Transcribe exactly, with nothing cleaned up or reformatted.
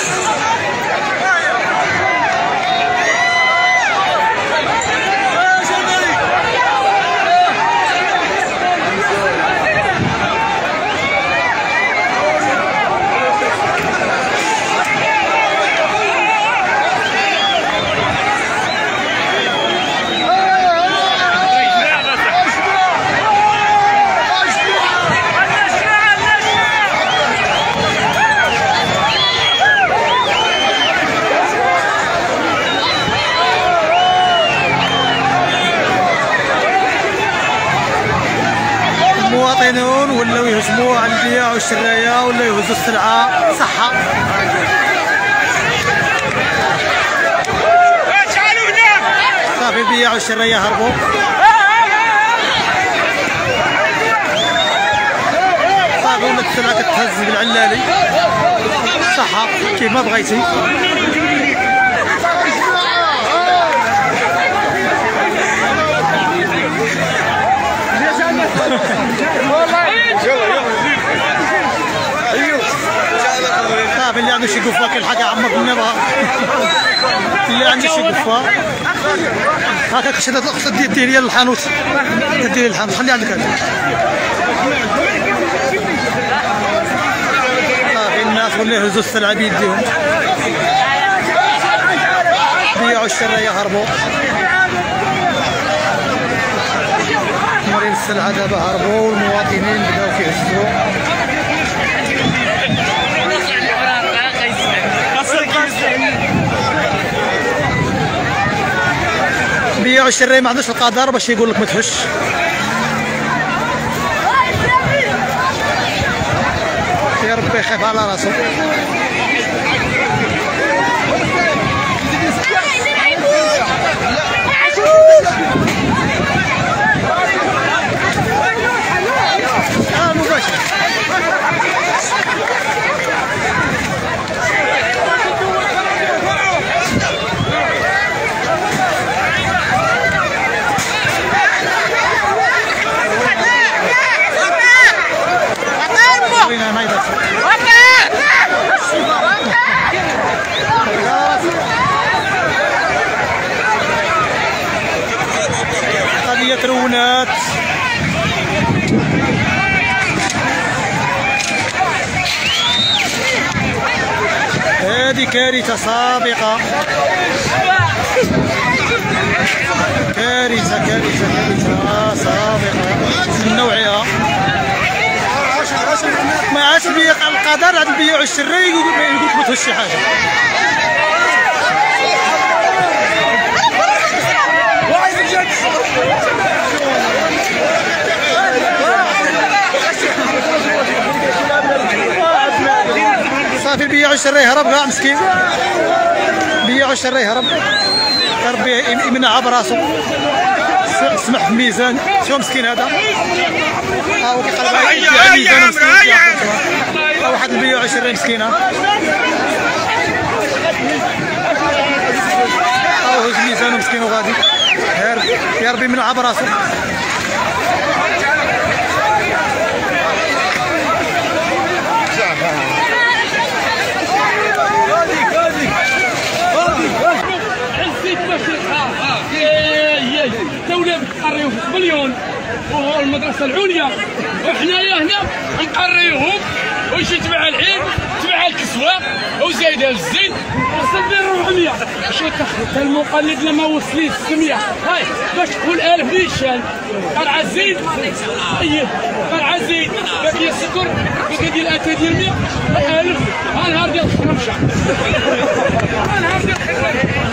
المواطنون ولاو يهجموا على البيع والشرايه ولا يهزوا السلعه صحه. صافي البيع والشرايه هربوا. صافي ولات السلعه كتهز بالعلالي صحه كيف ما بغيتي. صافي اللي عنده شي قفه كيلحق يعمر بالنظام. اللي عنده شي قفه هاكا كتشد خصك دير لي الحانوت ديري الحانوت خلي عندك هذا. صافي الناس ولاو يهزوا السلعه بيديهم بيعوا الشرايه هربوا. مريض السلعه دابا هربوا والمواطنين بداو كيهزوا. بيعوا الشرايه ما عندوش القدر باش يقول لك ما تهش. يا ربي يخاف على راسو. قضية ترونات هذه كارثة سابقة. كارثة كارثة كارثة سابقة من نوعها. ما عادش بيع القدر عاد البيع والشرايه يقول لك ما تهش شي حاجة. صافي البيع والشرايه هرب كاع مسكين. البيع والشرايه هرب ربي يمنعها براسو. سمح في الميزان شو مسكين هذا. ها هو كيقلب على الميزان مسكين. ها واحد البيع والشرايه مسكينه. ها هو هز ميزانو مسكين وغادي. يا ربي يمنعها براسو. الدولة بتقريو في مليون وهو المدرسة العليا وحنايا هنا نقريوهم ويجي تبع العيد تبع الكسوة وزايدة الزيت وصل لي أربعمية. شو تاخذ المقلد لما وصلي ستمية هاي باش تقول ألف نيشان قرعة زيت طيب قرعة زيت باقي السكر باقي ديال أتاي ديال مية ألف. ها نهار ديال الخرمشة ها نهار ديال